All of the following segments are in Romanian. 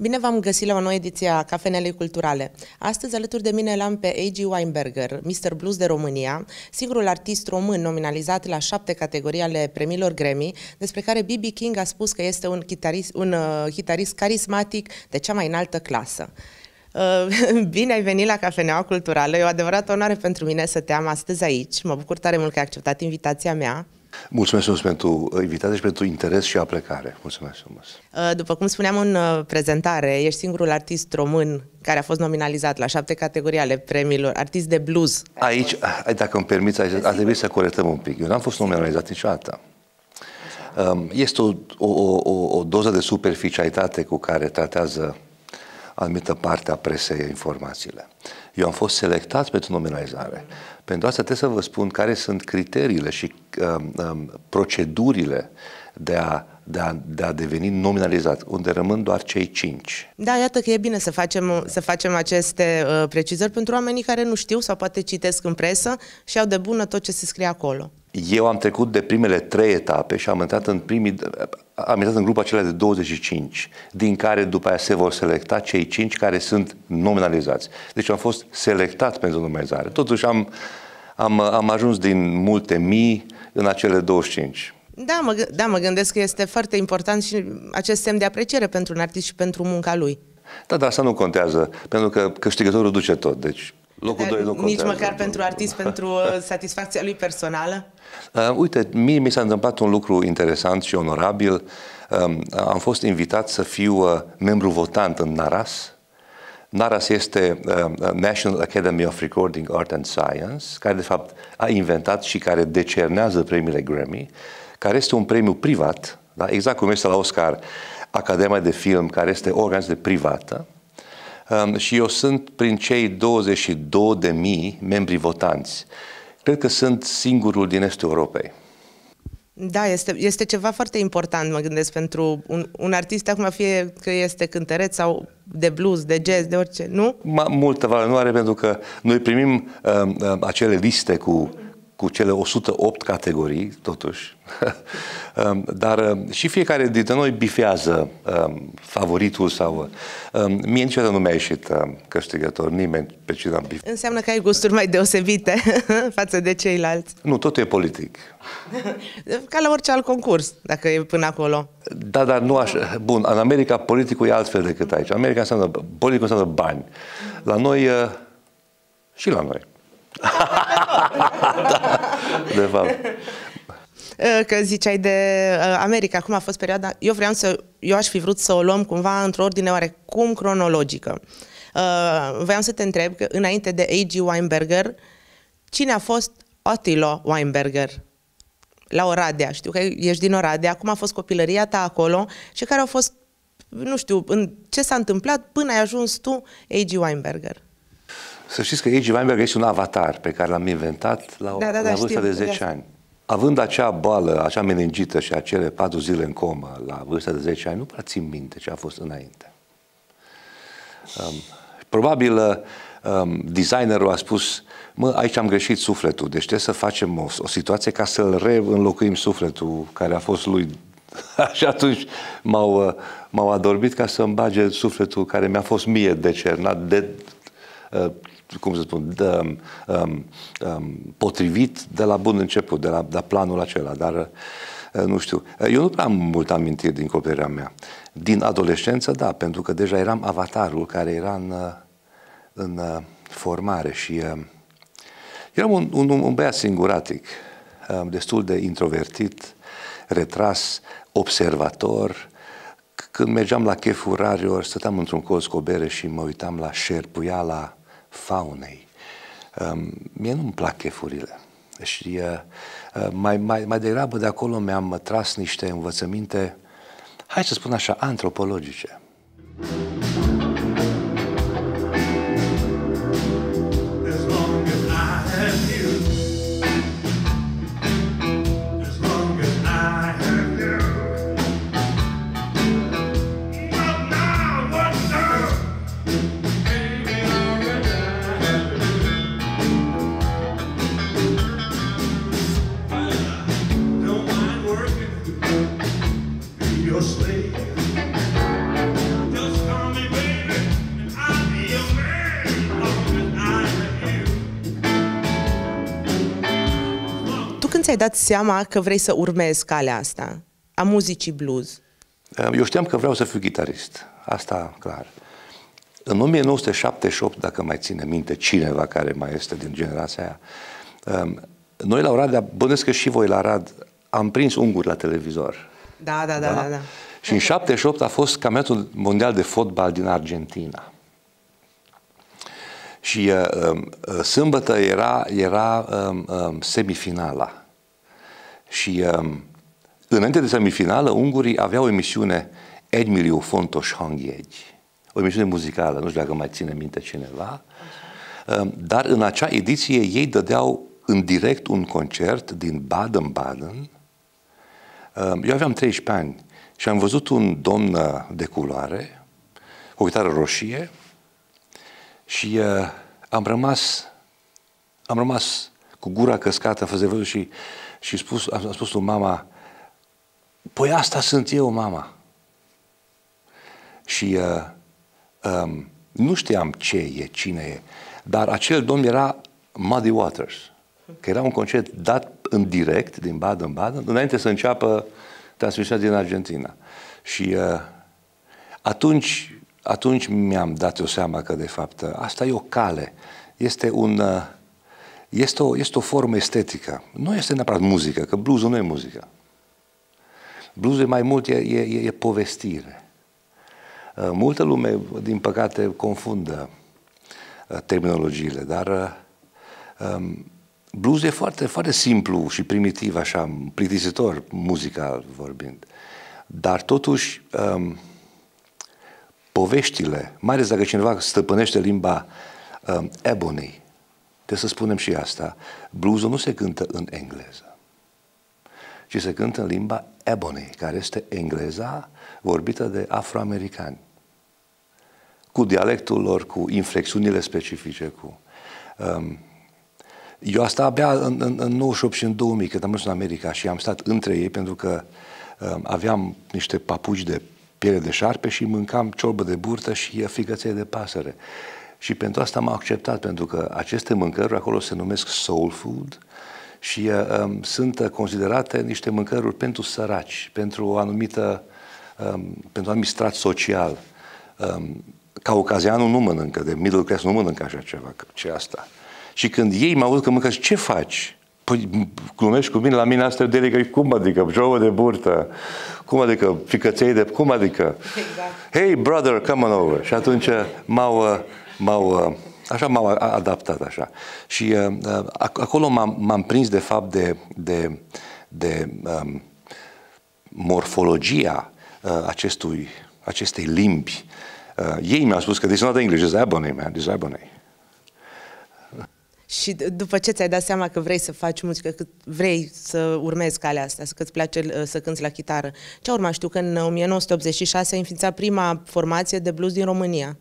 Bine v-am găsit la o nouă ediție a Cafenelei Culturale. Astăzi alături de mine l-am pe A.G. Weinberger, Mr. Blues de România, singurul artist român nominalizat la 7 categorii ale premiilor Grammy, despre care B.B. King a spus că este un hitarist carismatic de cea mai înaltă clasă. Bine ai venit la Cafeneaua Culturală, e o adevărată onoare pentru mine să te am astăzi aici. Mă bucur tare mult că ai acceptat invitația mea. Mulțumesc frumos pentru invitație și pentru interes și aplecare. Mulțumesc frumos. După cum spuneam în prezentare, ești singurul artist român care a fost nominalizat la 7 categorii ale premiilor, artist de blues. Aici, dacă îmi permiți, ar trebui să corectăm un pic. Eu n-am fost nominalizat niciodată. Este o doză de superficialitate cu care tratează anumită parte a presei informațiile. Eu am fost selectat pentru nominalizare. Pentru asta trebuie să vă spun care sunt criteriile și procedurile de a deveni nominalizat, unde rămân doar cei 5. Da, iată că e bine să facem aceste precizări pentru oamenii care nu știu sau poate citesc în presă și au de bună tot ce se scrie acolo. Eu am trecut de primele 3 etape și am intrat în grupul acela de 25, din care după aia se vor selecta cei 5 care sunt nominalizați. Deci am fost selectat pentru nominalizare. Totuși am ajuns din multe mii în acele 25. Da, mă gândesc că este foarte important și acest semn de apreciere pentru un artist și pentru munca lui. Da, dar asta nu contează, pentru că câștigătorul duce tot. Deci locul 2 nu contează. Nici măcar pentru artist, pentru satisfacția lui personală? Uite, mie mi s-a întâmplat un lucru interesant și onorabil. Am fost invitat să fiu membru votant în NARAS. NARAS este National Academy of Recording Art and Science, care de fapt a inventat și care decernează premiile Grammy, care este un premiu privat, da? Exact cum este la Oscar Academia de Film, care este o organizație privată. Și eu sunt prin cei 22.000 membri votanți. Cred că sunt singurul din estul Europei. Da, este ceva foarte important, mă gândesc, pentru un artist, acum fie că este cântăreț sau de blues, de jazz, de orice, nu? Multă valoare, pentru că noi primim acele liste cu cele 108 categorii, totuși, dar și fiecare dintre noi bifează favoritul sau... Mie niciodată nu mi-a ieșit câștigător, nimeni pe cine am bifat. Înseamnă că ai gusturi mai deosebite față de ceilalți. Nu, totul e politic. Ca la orice alt concurs, dacă e până acolo. Da, dar nu așa. Bun, în America politicul e altfel decât aici. America politicul înseamnă bani. La noi, și la noi. Da, de fapt. Că ziceai de America, acum a fost perioada, eu aș fi vrut să o luăm cumva într-o ordine oarecum cronologică. Voiam să te întreb că înainte de A.G. Weinberger, cine a fost Attilo Weinberger la Oradea? Știu că ești din Oradea, cum a fost copilăria ta acolo și care au fost, nu știu, ce s-a întâmplat până ai ajuns tu A.G. Weinberger? Să știți că A.G. Weinberger este un avatar pe care l-am inventat la vârsta de 10 ani. Având acea boală, acea meningită și acele 4 zile în comă la vârsta de 10 ani, nu prea țin minte ce a fost înainte. Probabil designerul a spus, aici am greșit sufletul, deci trebuie să facem o situație ca să-l reînlocuim sufletul care a fost lui. Și atunci m-au adorbit ca să-mi bage sufletul care mi-a fost mie decernat cum să spun, potrivit de la bun început, de la planul acela, dar nu știu. Eu nu prea am mult amintiri din copilăria mea. Din adolescență, da, pentru că deja eram avatarul care era în formare și eram un băiat singuratic, destul de introvertit, retras, observator. Când mergeam la chefuri rare, stăteam într-un colț cu o bere și mă uitam la șerpuiala faunei. Mie nu-mi plac chefurile. Și mai degrabă de acolo mi-am tras niște învățăminte, hai să spun așa, antropologice. Your slave. ți-ai dat seama că vrei să urmezi calea asta, a muzicii blues? Eu știam că vreau să fiu gitarist, asta clar. În 1978, dacă mai ține minte cineva care mai este din generația aia, noi la Oradea, bănuiesc că și voi la Arad, am prins unguri la televizor. Da. Și în 78 a fost campionatul mondial de fotbal din Argentina. Și sâmbătă era semifinala. Și înainte de semifinală, ungurii aveau o emisiune Egy millió fontos hangjegy. O emisiune muzicală, nu știu dacă mai ține minte cineva. Dar în acea ediție ei dădeau în direct un concert din Baden-Baden. Eu aveam 13 ani și am văzut un domn de culoare, cu o chitară roșie, și am rămas cu gura căscată, făzăvăzul, și am spus lui mama, păi asta sunt eu, mama. Și nu știam ce e, cine e, dar acel domn era Muddy Waters, că era un concert dat în direct din Baden-Baden, înainte să înceapă transmisiunea din Argentina. Și atunci mi-am dat eu seama că, de fapt, asta e o cale, este o formă estetică. Nu este neapărat muzică, că blues-ul nu e muzică. Blues-ul mai mult e povestire. Multă lume, din păcate, confundă terminologiile, dar blues e foarte, foarte simplu și primitiv, așa, plictisitor, muzical vorbind. Dar totuși, poveștile, mai ales dacă cineva stăpânește limba ebony, trebuie să spunem și asta, blues-ul nu se cântă în engleză, ci se cântă în limba ebony, care este engleza vorbită de afroamericani, cu dialectul lor, cu inflexiunile specifice, eu asta abia în 98 și în 2000, când am mers în America și am stat între ei, pentru că aveam niște papuci de piele de șarpe și mâncam ciorbă de burtă și ficăței de pasăre. Și pentru asta m-au acceptat, pentru că aceste mâncăruri acolo se numesc soul food și sunt considerate niște mâncăruri pentru săraci, pentru un anumit strat social. Caucazianul nu mănâncă, de middle class nu mănâncă așa ceva, ce asta. Și când ei m-au văzut că mâncă, ce faci? Păi, glumești cu mine, la mine asta e delică, cum adică, jovă de burtă, cum adică, ficăței de, cum adică? Exact. Hey, brother, come on over. Și atunci m-au adaptat așa. Și acolo m-am prins, de fapt, de morfologia acestei limbi. Ei mi-au spus că this is not English, it's ebony, man, it's ebony. Și după ce ți-ai dat seama că vrei să faci muzică, că vrei să urmezi calea asta, că îți place să cânți la chitară, ce urma? Știu că în 1986 ai înființat prima formație de blues din România.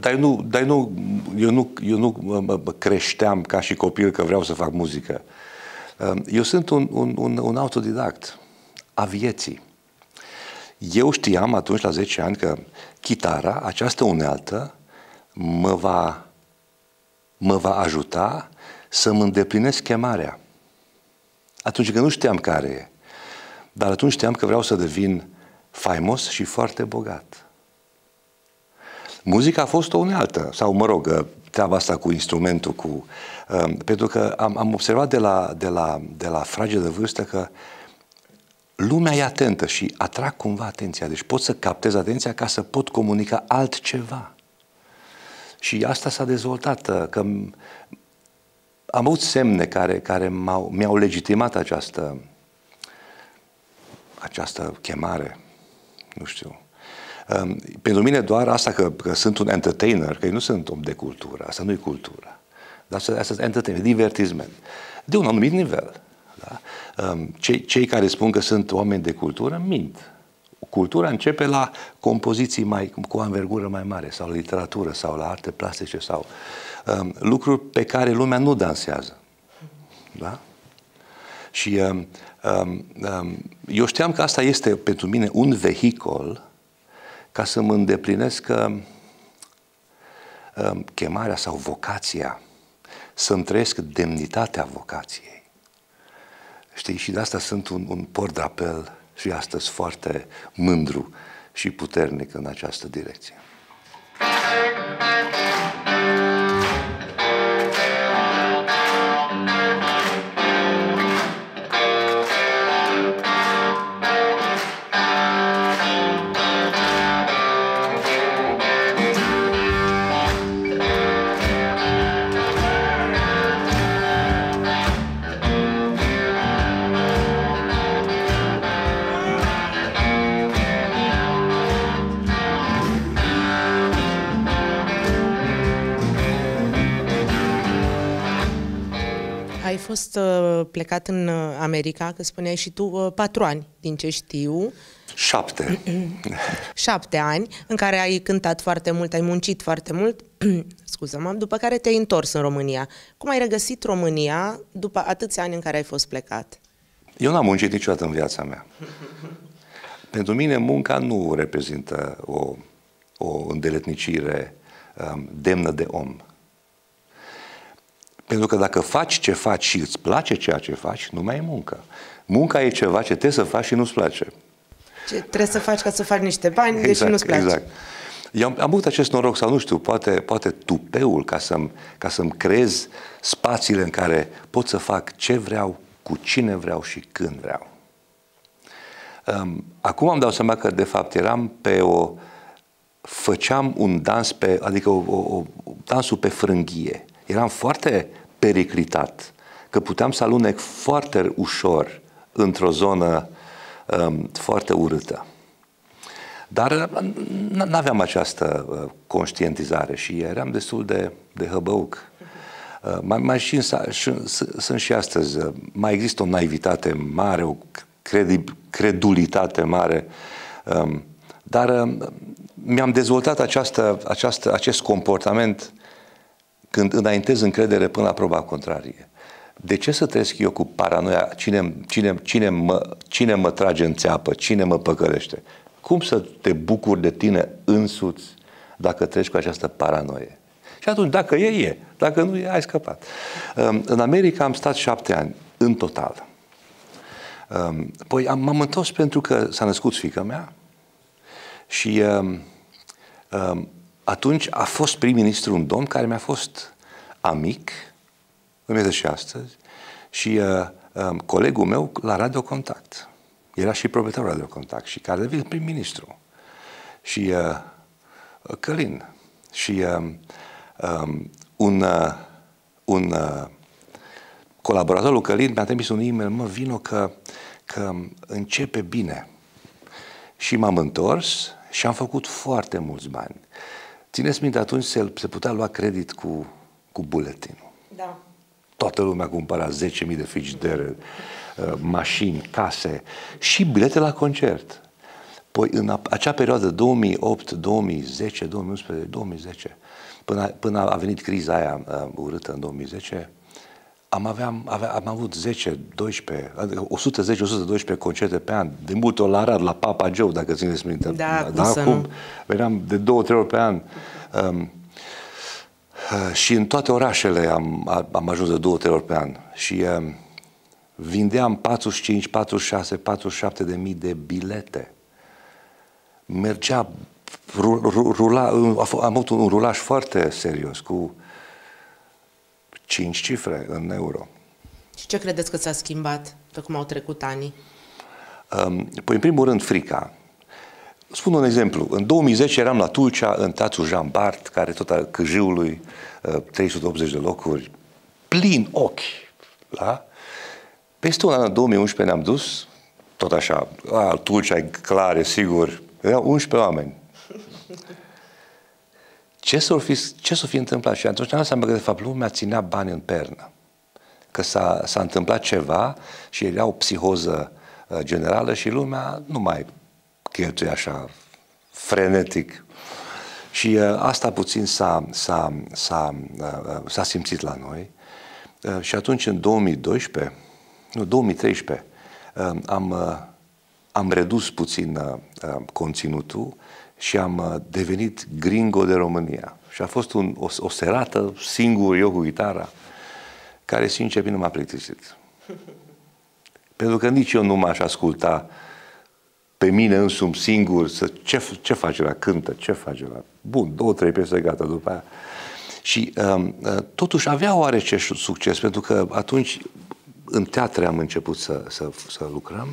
Eu nu creșteam ca și copil că vreau să fac muzică. Eu sunt un autodidact a vieții. Eu știam atunci, la 10 ani, că chitara, această unealtă, mă va ajuta să-mi îndeplinesc chemarea. Atunci când nu știam care e, dar atunci știam că vreau să devin faimos și foarte bogat. Muzica a fost o unealtă, sau mă rog, treaba asta cu instrumentul, pentru că am observat de la fragedă vârstă că lumea e atentă și atrag cumva atenția. Deci pot să captez atenția ca să pot comunica altceva. Și asta s-a dezvoltat, că am avut semne care mi-au legitimat această chemare. Nu știu. Pentru mine doar asta că sunt un entertainer, că eu nu sunt om de cultură, asta nu e cultură. Dar asta e entertainment, divertisment. De un anumit nivel. Da? Cei care spun că sunt oameni de cultură mint. Cultura începe la compoziții cu o anvergură mai mare, sau la literatură, sau la arte plastice, sau lucruri pe care lumea nu dansează. Da? Și eu știam că asta este pentru mine un vehicol ca să mă îndeplinesc chemarea sau vocația, să-mi trăiesc demnitatea vocației. Știi, și de asta sunt un port-drapel și astăzi foarte mândru și puternic în această direcție. Ai fost plecat în America, că spuneai și tu, 4 ani, din ce știu. 7. 7 ani, în care ai cântat foarte mult, ai muncit foarte mult, scuză-mă, după care te-ai întors în România. Cum ai regăsit România după atâția ani în care ai fost plecat? Eu n-am muncit niciodată în viața mea. Pentru mine munca nu reprezintă o îndeletnicire demnă de om. Pentru că dacă faci ce faci și îți place ceea ce faci, nu mai e muncă. Munca e ceva ce trebuie să faci și nu-ți place. Ce trebuie să faci ca să faci niște bani, deși nu-ți place. Exact. Eu am avut acest noroc, sau nu știu, poate tupeul ca să-mi creez spațiile în care pot să fac ce vreau, cu cine vreau și când vreau. Acum îmi dau seama că, de fapt, făceam un dans adică dansul pe frânghie. Eram foarte periclitat, că puteam să alunec foarte ușor într-o zonă foarte urâtă. Dar n-aveam această conștientizare și eram destul de hăbăuc. Sunt și astăzi. Mai există o naivitate mare, o credulitate mare, dar mi-am dezvoltat acest comportament când înaintez încredere până la proba contrarie. De ce să trăiesc eu cu paranoia? Cine mă trage în țeapă? Cine mă păcălește? Cum să te bucuri de tine însuți dacă treci cu această paranoie? Și atunci, dacă e. Dacă nu e, ai scăpat. În America am stat 7 ani, în total. Păi m-am întors pentru că s-a născut fiica mea și atunci a fost prim-ministru un domn care mi-a fost amic, îmi este și astăzi, și colegul meu la Radio Contact. Era și proprietarul Radio Contact și care devine prim-ministru. Și Călin. Și un colaborator lui Călin mi-a trimis un e-mail, vino că începe bine. Și m-am întors și am făcut foarte mulți bani. Țineți minte, atunci se putea lua credit cu buletinul. Da. Toată lumea cumpăra 10.000 de frigidere, mașini, case și bilete la concert. Păi în acea perioadă 2008, 2010, 2011, 2010, până a venit criza aia urâtă în 2010, am avut 10, 12, 110-112 concerte pe an, de multe ori la Arad, la Papa Joe, dacă țineți minte. Da, acum veneam de 2-3 ori pe an. Și în toate orașele am ajuns de 2-3 ori pe an. Și vindeam 45, 46, 47 de mii de bilete. Mergea, am avut un rulaj foarte serios, cu 5 cifre în euro. Și ce credeți că s-a schimbat pe cum au trecut anii? Păi, în primul rând, frica. Spun un exemplu. În 2010 eram la Tulcea, în Teatrul Jean Bart, care tot a Câjiului, 380 de locuri, plin ochi. Da? Peste un an, în 2011, ne-am dus, tot așa, Tulcea e clar, e sigur, erau 11 oameni. Ce s-o fi întâmplat? Și atunci ne-am seama că, de fapt, lumea ținea bani în pernă. Că s-a întâmplat ceva și era o psihoză generală și lumea nu mai cheltuie așa frenetic. Și asta puțin s-a simțit la noi. Și atunci, în 2013, am redus puțin conținutul și am devenit gringo de România. Și a fost o serată, singur, eu cu gitara, care, sincer, nu m-a plictisit. Pentru că nici eu nu m-aș asculta pe mine însumi singur, ce face la cântă, ce face la... Bun, 2-3 piese, gata, după aia. Și totuși avea oarece succes, pentru că atunci în teatre am început să lucrăm,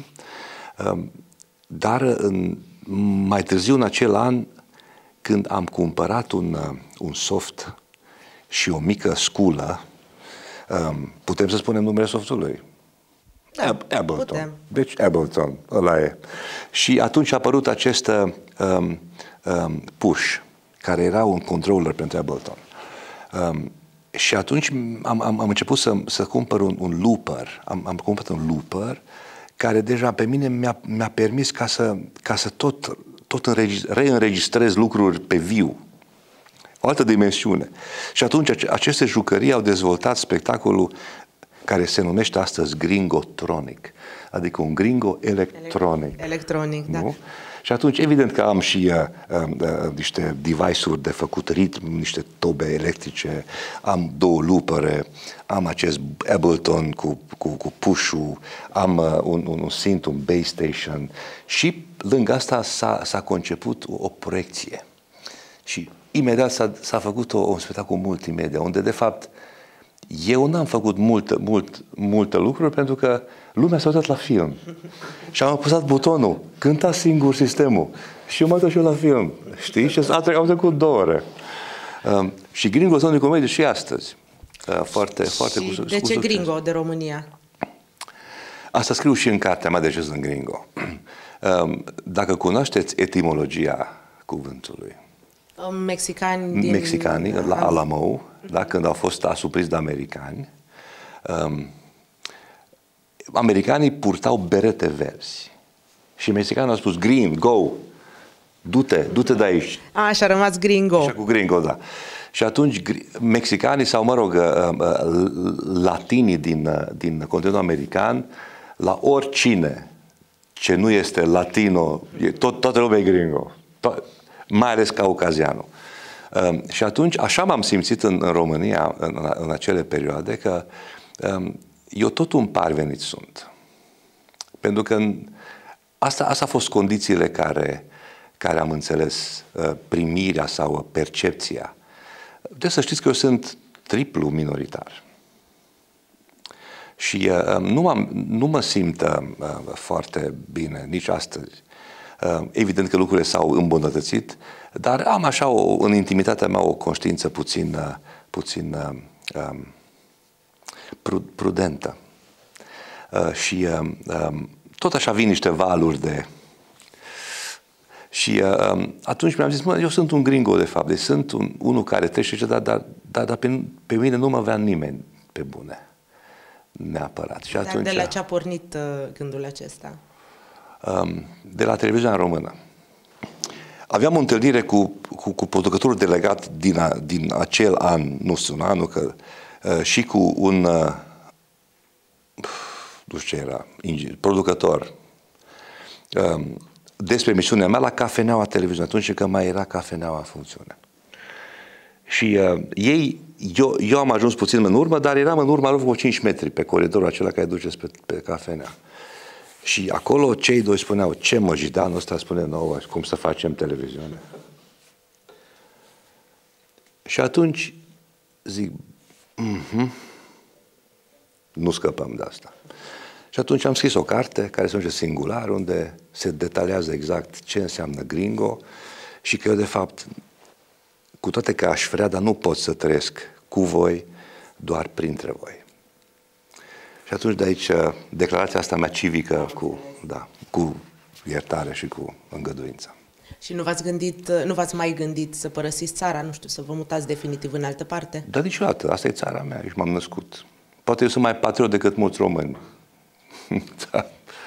dar mai târziu, în acel an, când am cumpărat un soft și o mică sculă, putem să spunem numele softului? Da, Ableton. putem. Deci Ableton, ăla e. Și atunci a apărut acest push, care era un controller pentru Ableton. Și atunci am început să cumpăr un looper. Am cumpărat un looper care deja pe mine mi-a permis ca să tot reînregistrez lucruri pe viu. O altă dimensiune. Și aceste jucării au dezvoltat spectacolul care se numește astăzi gringotronic, adică un gringo electronic. Electronic, da. Nu? Și atunci, evident că am și niște device-uri de făcut ritm, niște tobe electrice, am 2 loopere, am acest Ableton cu push-ul, am un synth, un bass station și lângă asta s-a conceput o proiecție. Și imediat s-a făcut un spectacol multimedia, unde de fapt eu n-am făcut multe lucruri pentru că lumea s-a uitat la film. Și am apăsat butonul, cânta singur sistemul. Și eu mă uit și eu la film. Știi? Și au trecut 2 ore. Și Gringo sunt de comedie și astăzi. Foarte și de ce Gringo de România? Asta scriu și în cartea mea de ce sunt Gringo. Dacă cunoașteți etimologia cuvântului. Mexicanii, la Alamo, da, când au fost asupriți de americani, americanii purtau berete verzi. Și mexicanii au spus, green, go, du-te de aici. Și a rămas Gringo. Așa cu Gringo, da. Și atunci mexicanii sau, mă rog, latinii din continentul american, la oricine ce nu este latino, toată lumea e Gringo. Mai ales caucazianul. Și atunci, așa m-am simțit în România în acele perioade, că eu tot un parvenit sunt. Pentru că asta a fost condițiile care am înțeles primirea sau percepția. Deci să știți că eu sunt triplu minoritar. Și nu mă simt foarte bine nici astăzi. Evident că lucrurile s-au îmbunătățit, dar am așa în intimitatea mea o conștiință puțin prudentă. Și tot așa vin niște valuri de... Și atunci mi-am zis, eu sunt un gringo de fapt, deci sunt unul care trece, dar pe mine nu mă vrea nimeni pe bune, neapărat. Și atunci, dar de la ce a pornit gândul acesta? De la televiziunea română. Aveam o întâlnire cu producătorul delegat din acel an, nu știu, anul, și cu un nu știu ce era, producător despre emisiunea mea la Cafeneaua Televiziune, atunci că mai era Cafeneaua în funcțiune. Și eu am ajuns puțin în urmă, dar eram în urma lor cu 5 metri pe coridorul acela care duce pe cafenea. Și acolo cei 2 spuneau, ce măjidanul ăsta spune nouă, cum să facem televiziune. Și atunci zic, nu scăpăm de asta. Și atunci am scris o carte care se numește Singular, unde se detaliază exact ce înseamnă gringo și că eu, de fapt, cu toate că aș vrea, dar nu pot să trăiesc cu voi, doar printre voi. Și atunci de aici declarația asta mea civică cu iertare și cu îngăduință. Și nu v-ați mai gândit să părăsiți țara, nu știu, să vă mutați definitiv în altă parte? Dar niciodată, asta e țara mea, aici m-am născut. Poate eu sunt mai patriot decât mulți români. Da.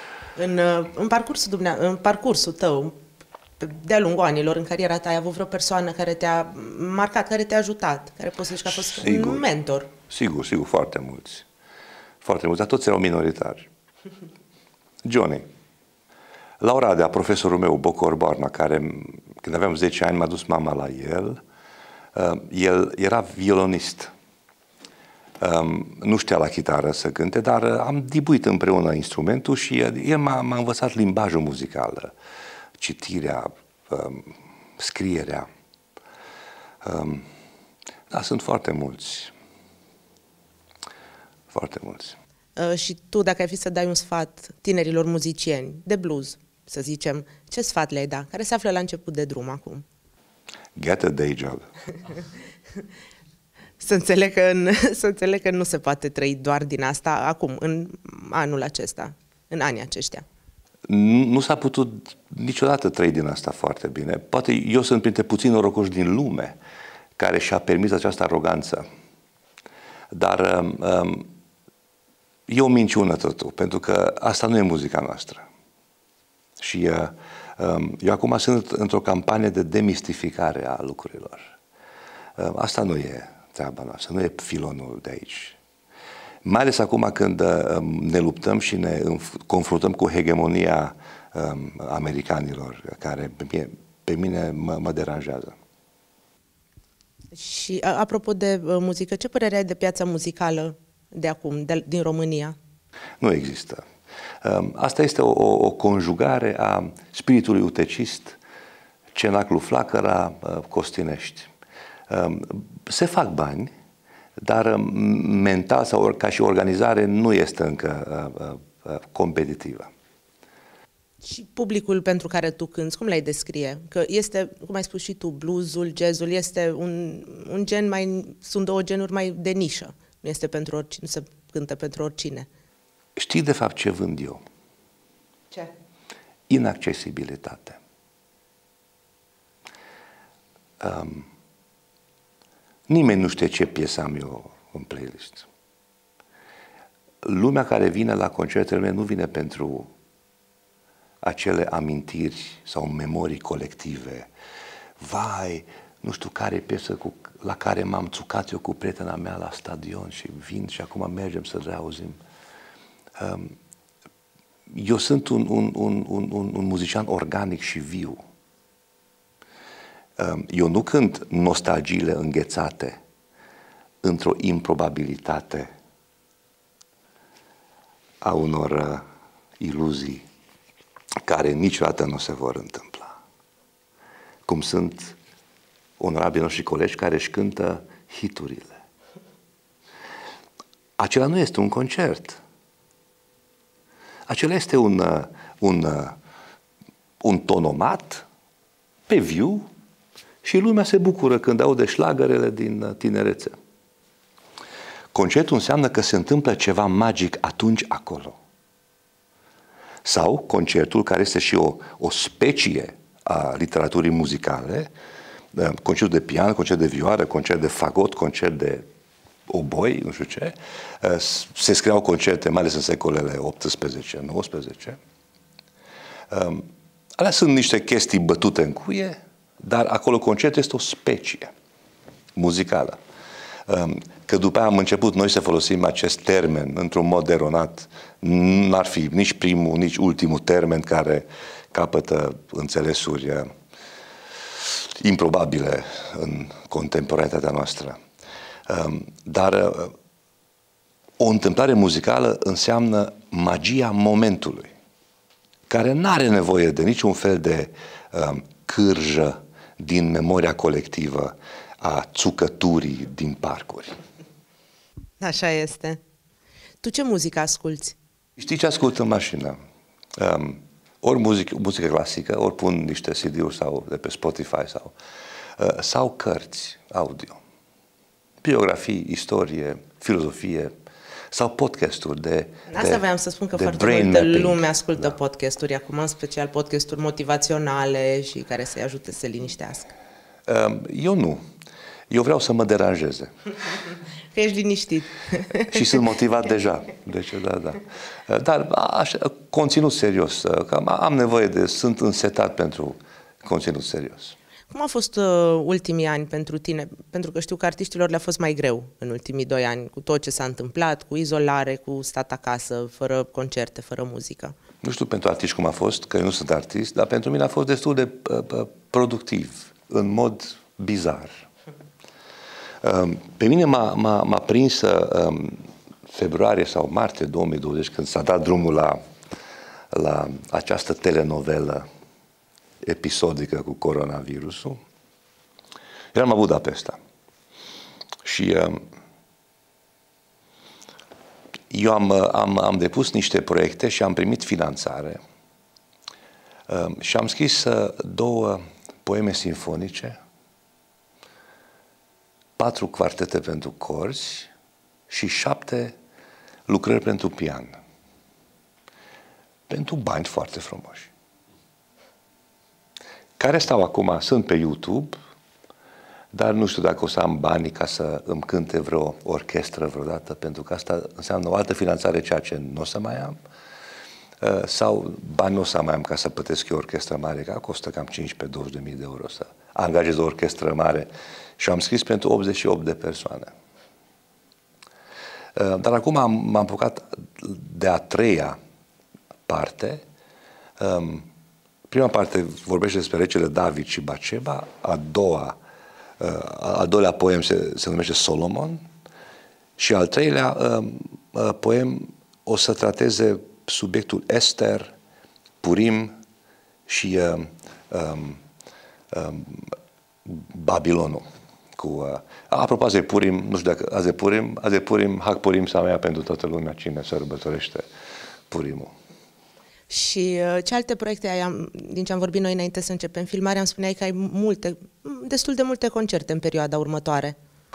În parcursul tău, de-a lungul anilor, în cariera ta, ai avut vreo persoană care te-a marcat, care te-a ajutat, care poți să zici că a fost un mentor? Sigur, foarte mulți. Foarte mulți, dar toți erau minoritari. Johnny. La Oradea, profesorul meu, Bocor Barna, care, când aveam 10 ani, m-a dus mama la el. El era violonist. Nu știa la chitară să cânte, dar am dibuit împreună instrumentul și el m-a învățat limbajul muzical, citirea, scrierea. Da, sunt foarte mulți. Foarte mulți. Și tu, dacă ai fi să dai un sfat tinerilor muzicieni de blues, să zicem, ce sfat le-ai da? Care se află la început de drum acum? Get a day job. Să înțeleg că nu se poate trăi doar din asta acum, în anul acesta, în anii aceștia. Nu s-a putut niciodată trăi din asta foarte bine. Poate eu sunt printre puțini norocoși din lume care și-a permis această aroganță. Dar e o minciună totul, pentru că asta nu e muzica noastră. Și eu acum sunt într-o campanie de demistificare a lucrurilor. Asta nu e treaba noastră, nu e filonul de aici. Mai ales acum când ne luptăm și ne confruntăm cu hegemonia americanilor, care pe mine mă deranjează. Și apropo de muzică, ce părere ai de piața muzicală de acum, din România? Nu există. Asta este o conjugare a spiritului utecist, Cenaclu Flacăra, Costinești. Se fac bani, dar mental sau ca și organizare nu este încă competitivă. Și publicul pentru care tu cânți, cum l-ai descrie? Că este, cum ai spus și tu, bluesul, jazzul, este un gen mai, sunt două genuri mai de nișă. Nu este pentru oricine, nu se cântă pentru oricine. Știi de fapt ce vând eu? Ce? Inaccesibilitate. Nimeni nu știe ce piesă am eu în playlist. Lumea care vine la concertele mele nu vine pentru acele amintiri sau memorii colective. Vai, nu știu care piesă la care m-am țucat eu cu prietena mea la stadion și vin și acum mergem să reauzim. Eu sunt un muzician organic și viu. Eu nu cânt nostalgiile înghețate într-o improbabilitate a unor iluzii care niciodată nu se vor întâmpla. Cum sunt onorabili noștri colegi care își cântă hiturile. Acela nu este un concert. Acela este un tonomat pe viu și lumea se bucură când aude șlagărele din tinerețe. Concertul înseamnă că se întâmplă ceva magic atunci acolo. Sau concertul, care este și o specie a literaturii muzicale, concert de pian, concert de vioară, concert de fagot, concert de oboi, nu știu ce, se scriau concerte, mai ales în secolele 18-19. Alea sunt niște chestii bătute în cuie, dar acolo concertul este o specie muzicală. Că după aia am început noi să folosim acest termen într-un mod eronat. N-ar fi nici primul, nici ultimul termen care capătă înțelesuri improbabile în contemporanitatea noastră. Dar o întâmplare muzicală înseamnă magia momentului, care nu are nevoie de niciun fel de cârjă din memoria colectivă a țucăturii din parcuri. Așa este. Tu ce muzică asculți? Știi ce ascult în mașină? Ori muzică clasică, ori pun niște CD-uri sau de pe Spotify sau cărți audio. Biografii, istorie, filozofie sau podcasturi Asta voiam să spun că foarte multă lume ascultă podcasturi acum, în special podcasturi motivaționale și care să-i ajute să se liniștească. Eu nu. Eu vreau să mă deranjeze. Că ești liniștit. Și sunt motivat deja. Deci, da. Dar conținut serios. Am nevoie sunt însetat pentru conținut serios. Cum a fost ultimii ani pentru tine? Pentru că știu că artiștilor le-a fost mai greu în ultimii 2 ani, cu tot ce s-a întâmplat, cu izolare, cu stat acasă, fără concerte, fără muzică. Nu știu pentru artiști cum a fost, că eu nu sunt artist, dar pentru mine a fost destul de productiv, în mod bizar. Pe mine m-a prins februarie sau martie 2020, când s-a dat drumul la această telenovelă episodică cu coronavirusul. Eram la Budapesta și eu am depus niște proiecte și am primit finanțare și am scris 2 poeme sinfonice, 4 quartete pentru corzi și 7 lucrări pentru pian. Pentru bani foarte frumoși. Care stau acum, sunt pe YouTube, dar nu știu dacă o să am banii ca să îmi cânte vreo orchestră vreodată, pentru că asta înseamnă o altă finanțare, ceea ce nu o să mai am, sau bani nu o să mai am ca să plătesc eu o orchestră mare, că costă cam 15-20.000 de euro să angajez o orchestră mare, și am scris pentru 88 de persoane. Dar acum m-am apucat de a 3-a parte. Prima parte vorbește despre regele David și Baceba, al doilea poem se numește Solomon și al 3-lea poem o să trateze subiectul Ester, Purim și Babilonul. Apropo, azi e Purim, nu știu dacă azi e Purim, Hag Purim Samea pentru toată lumea, cine sărbătorește Purimul. Și ce alte proiecte ai, din ce am vorbit noi înainte să începem filmarea, îmi spuneai că ai destul de multe concerte în perioada următoare.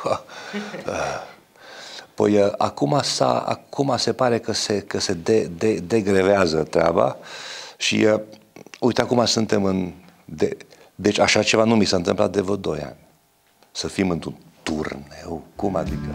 Păi acum se pare că se degrevează treaba și uite, acum suntem deci așa ceva nu mi s-a întâmplat de vreo 2 ani. Să fim într-un turneu, cum adică?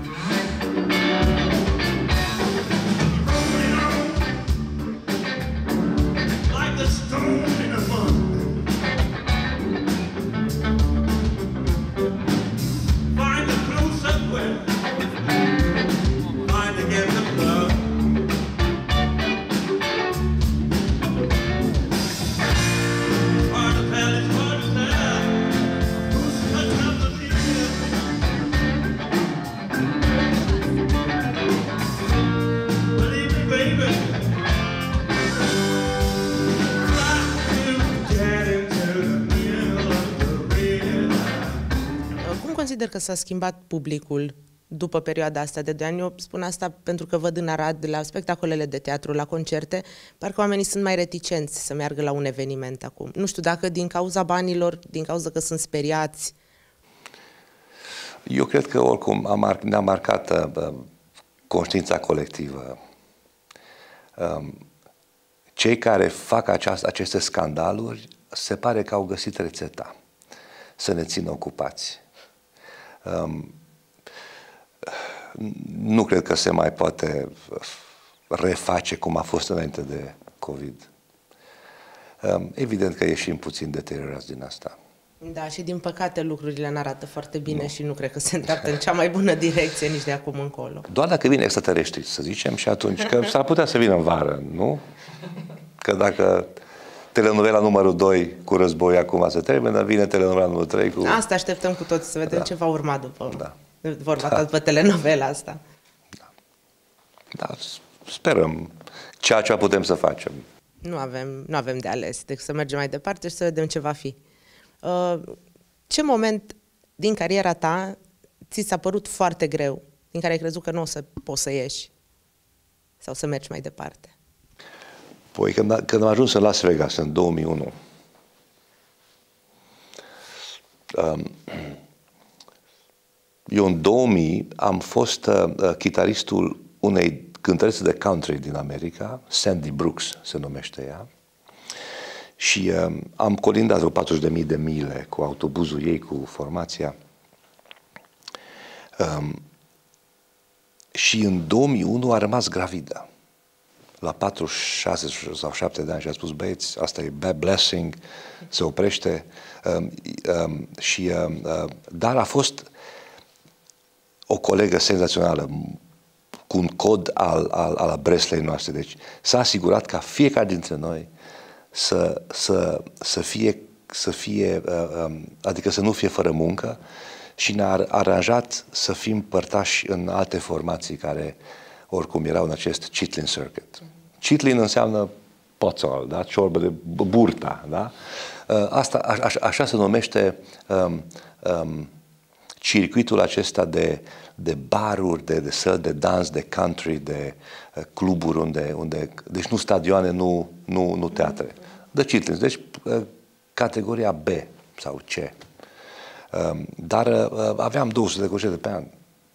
Consider că s-a schimbat publicul după perioada asta de 2 ani. Eu spun asta pentru că văd în Arad, la spectacolele de teatru, la concerte, parcă oamenii sunt mai reticenți să meargă la un eveniment acum. Nu știu dacă din cauza banilor, din cauza că sunt speriați. Eu cred că oricum ne-a marcat conștiința colectivă. Cei care fac aceste scandaluri se pare că au găsit rețeta să ne țină ocupați. Nu cred că se mai poate reface cum a fost înainte de COVID. Evident că ieșim puțin deteriorați din asta. Da, și din păcate lucrurile nu arată foarte bine și nu cred că se îndreaptă în cea mai bună direcție nici de acum încolo. Doar dacă vine extraterestri, să zicem, și atunci, că s-ar putea să vină în vară, nu? Că dacă telenovela numărul 2 cu război acum se termină, vine telenovela numărul 3 cu... Asta așteptăm cu toți, să vedem ce va urma după după telenovela asta. Da, sperăm ceea ce putem să facem. Nu avem de ales, decât să mergem mai departe și să vedem ce va fi. Ce moment din cariera ta ți s-a părut foarte greu, din care ai crezut că nu o să poți să ieși sau să mergi mai departe? Păi când am ajuns în Las Vegas în 2001, eu în 2000 am fost chitaristul unei cântărețe de country din America, Sandy Brooks se numește ea, și am colindat vreo 40.000 de mile cu autobuzul ei, cu formația. Și în 2001 a rămas gravidă. La 46 sau 7 de ani și a spus, băieți, asta e bad blessing, se oprește. Dar a fost o colegă senzațională, cu un cod al breslei noastre. Deci s-a asigurat ca fiecare dintre noi să fie, adică să nu fie fără muncă și ne-a aranjat să fim părtași în alte formații care oricum erau în acest Chitlin Circuit. Chitlin înseamnă poțol, da? Ciorbă de burta. Da? Asta, așa se numește circuitul acesta de baruri, de săli de dans, de country, de cluburi unde deci nu stadioane, nu teatre. De Chitlins, deci categoria B sau C. Dar aveam 200 de concerte pe an.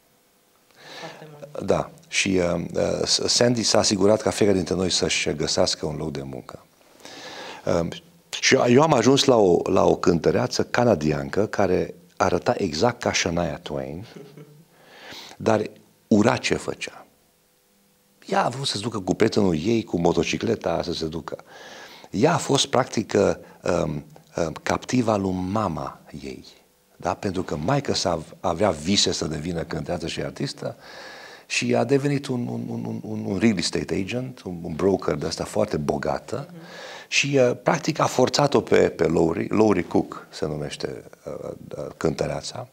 Da. Și Sandy s-a asigurat ca fiecare dintre noi să-și găsească un loc de muncă. Și eu am ajuns la o cântăreață canadiancă care arăta exact ca Shania Twain, dar ura ce făcea. Ea a vrut să se ducă cu prietenul ei, cu motocicleta, să se ducă. Ea a fost practic captiva lui mama ei. Da? Pentru că maică-sa avea vise să devină cântăreață și artistă și a devenit un real estate agent, un broker de asta foarte bogată și practic a forțat-o pe Laurie Cook, se numește cântăreața,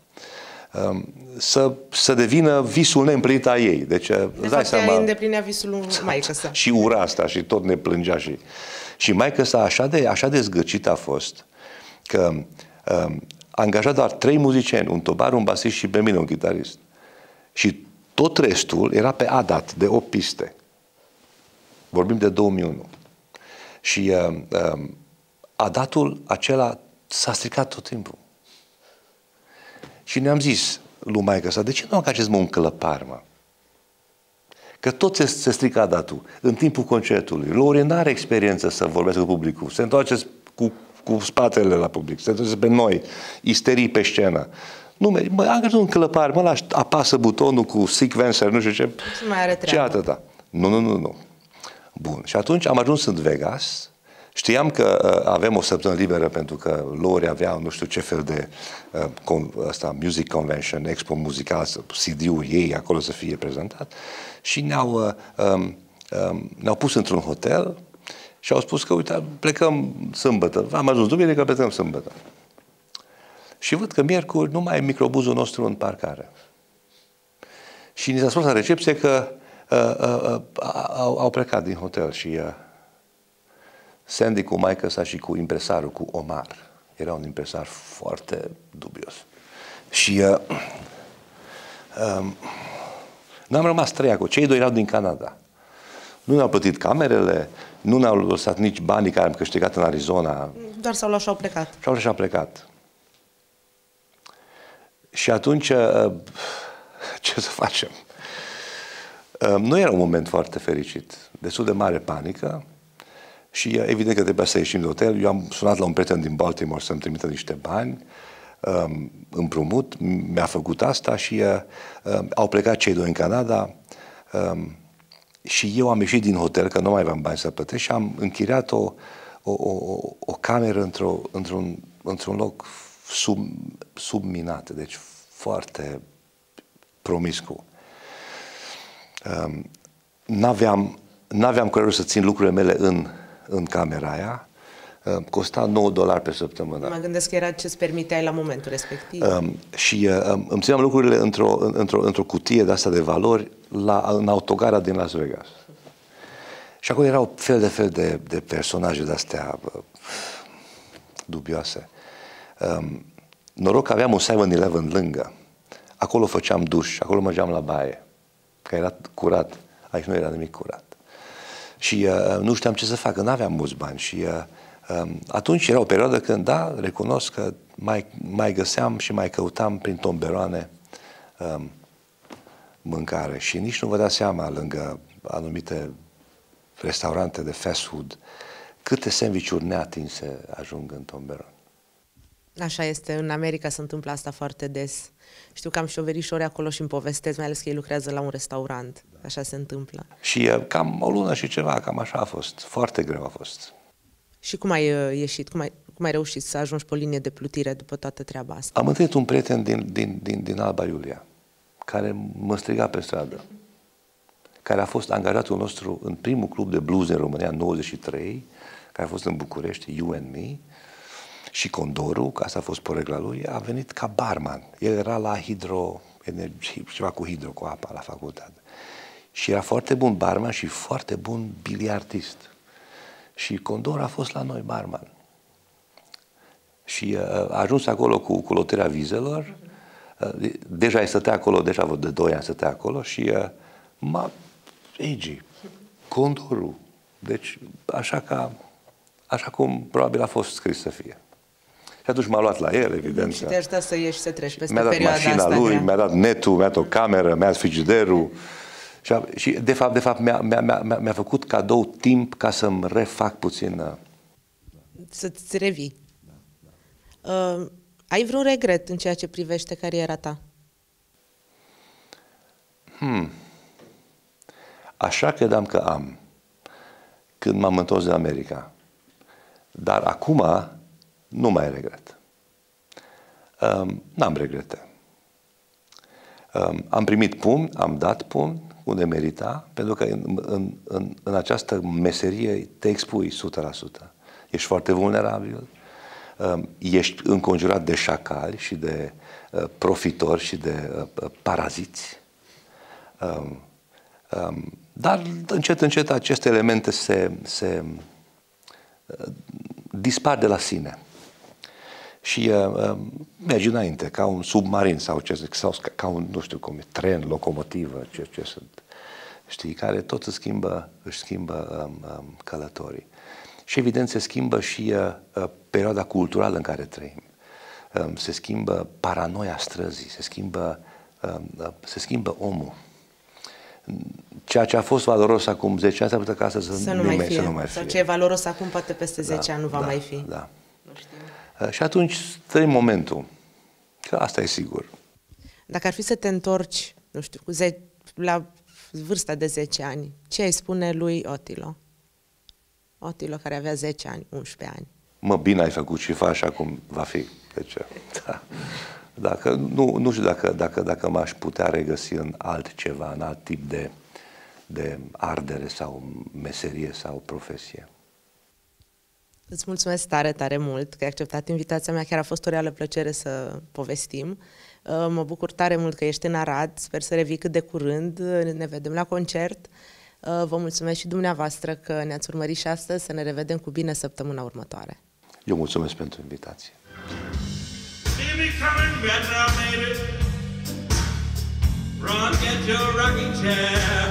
să devină visul neîmplinit a ei. Deci, de fapt, ea îndeplinea visul lui maică-sa. Și ura asta și tot ne plângea. Și maică-sa așa de zgârcită a fost că a angajat doar 3 muzicieni, un tobar, un basist și pe mine, un chitarist. Și tot restul era pe ADAT, de 8 piste. Vorbim de 2001. Și ADAT-ul acela s-a stricat tot timpul. Și ne-am zis lui maică-sa, de ce nu încaceți un călăpar, mă? Că tot se strică ADAT-ul în timpul concertului. Laurie n-are experiență să vorbească cu publicul. Se întoarce cu spatele la public, se întoarce pe noi, isterii pe scenă. Nu, mă, am găsit un călăpar, mă, apasă butonul cu sequencer, nu știu ce. Nu mai are treabă. Ce atâta. Nu. Bun. Și atunci am ajuns în Vegas. Știam că avem o săptămână liberă pentru că Laurie avea nu știu ce fel de music convention, expo muzical, CD-ul ei acolo să fie prezentat. Și ne-au pus într-un hotel și au spus că, uite, plecăm sâmbătă. Am ajuns duminică, plecăm sâmbătă. Și văd că miercuri nu mai e microbuzul nostru în parcare. Și ni s-a spus la recepție că au plecat din hotel și Sandy cu maică-sa și cu impresarul, cu Omar. Era un impresar foarte dubios. Și n-am rămas 3 acolo. Cei 2 erau din Canada. Nu ne-au plătit camerele, nu ne-au lăsat nici banii care am câștigat în Arizona. Doar s-au luat și au plecat. Și-au plecat. Și atunci, ce să facem? Nu era un moment foarte fericit. Destul de mare panică și evident că trebuia să ieșim de hotel. Eu am sunat la un prieten din Baltimore să-mi trimită niște bani, împrumut, mi-a făcut asta și au plecat cei 2 în Canada și eu am ieșit din hotel, că nu mai aveam bani să plătesc și am închiriat o cameră într-un loc subminat, deci foarte promiscu. N-aveam curajul să țin lucrurile mele în camera aia. Costa $9 pe săptămână. Mă gândesc că era ce-ți permiteai la momentul respectiv. Și îmi țineam lucrurile într-o cutie de asta de valori în autogara din Las Vegas. Și acolo erau fel de personaje de-astea dubioase. Noroc că aveam un 7-Eleven lângă. Acolo făceam duș, acolo mergeam la baie. Că era curat. Aici nu era nimic curat. Și nu știam ce să fac, că n-aveam mulți bani. Și atunci era o perioadă când, da, recunosc că mai găseam și mai căutam prin tomberoane mâncare. Și nici nu vă dați seama, lângă anumite restaurante de fast food, câte sandwich-uri neatinse ajung în tomberon. Așa este, în America se întâmplă asta foarte des. Știu că am și o verișoare acolo și îmi povestesc, mai ales că ei lucrează la un restaurant. Așa se întâmplă. Și cam o lună și ceva, cam așa a fost. Foarte greu a fost. Și cum ai ieșit? Cum ai reușit să ajungi pe o linie de plutire după toată treaba asta? Am întâlnit un prieten din Alba Iulia, care mă striga pe stradă, care a fost angajatul nostru în primul club de blues în România, în 93, care a fost în București, You and Me. Și Condorul, că asta a fost porecla lui, a venit ca barman. El era la ceva cu hidro, cu apa, la facultate. Și era foarte bun barman și foarte bun biliardist. Și Condor a fost la noi barman. Și a ajuns acolo cu loteria vizelor. Deja îi stătea acolo, deja de 2 ani stătea acolo și Egi, Condorul. Deci așa cum probabil a fost scris să fie. Și atunci m-a luat la el, evident. Și te ajută să ieși, să treci peste perioada perioada asta. Mi-a dat mașina lui, mi-a dat netul, mi-a dat o cameră, mi-a dat frigiderul. Și de fapt mi-a făcut cadou timp ca să-mi refac puțin. Să-ți revii. Ai vreun regret în ceea ce privește cariera ta? Așa credeam că am când m-am întors din America. Dar acum nu mai regret. N-am regrete. Am primit pumn, am dat pumn unde merita, pentru că în această meserie te expui 100%. Ești foarte vulnerabil, ești înconjurat de șacali și de profitori și de paraziți. Dar încet, încet aceste elemente se dispar de la sine. Și mergi înainte, ca un submarin sau ca un, nu știu cum, tren, locomotivă, ce sunt, știi, care tot își schimbă călătorii. Și evident se schimbă și perioada culturală în care trăim. Se schimbă paranoia străzii, se schimbă omul. Ceea ce a fost valoros acum 10 ani, s-ar putea ca astăzi să nu mai fie. Sau ce e valoros acum, poate peste 10 ani nu va mai fi. Da. Nu știu. Și atunci trăim momentul. Că asta e sigur. Dacă ar fi să te întorci, nu știu, la vârsta de 10 ani, ce ai spune lui Otilo? Otilo care avea 10 ani, 11 ani. Mă, bine ai făcut și faci așa cum va fi. Deci, da. Nu știu dacă m-aș putea regăsi în altceva, în alt tip de ardere sau meserie sau profesie. Îți mulțumesc tare, tare mult că ai acceptat invitația mea. Chiar a fost o reală plăcere să povestim. Mă bucur tare mult că ești în Arad. Sper să revii cât de curând. Ne vedem la concert. Vă mulțumesc și dumneavoastră că ne-ați urmărit și astăzi. Să ne revedem cu bine săptămâna următoare. Eu mulțumesc pentru invitație. Run, get your rocking chair.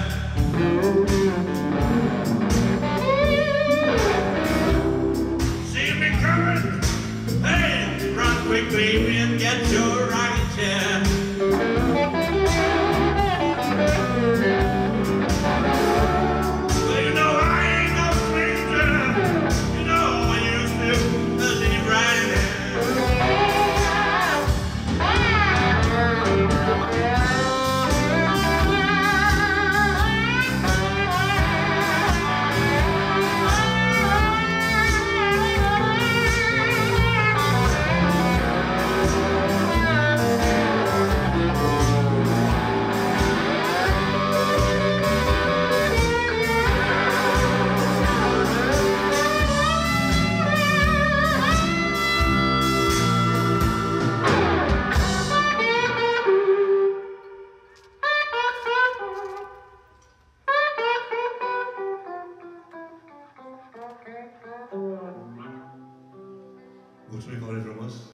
See me coming. Hey, run quick, baby, and get your rocking chair. Well, you know I ain't no stranger. You know I used to see you riding there. Mulțumim foarte frumos!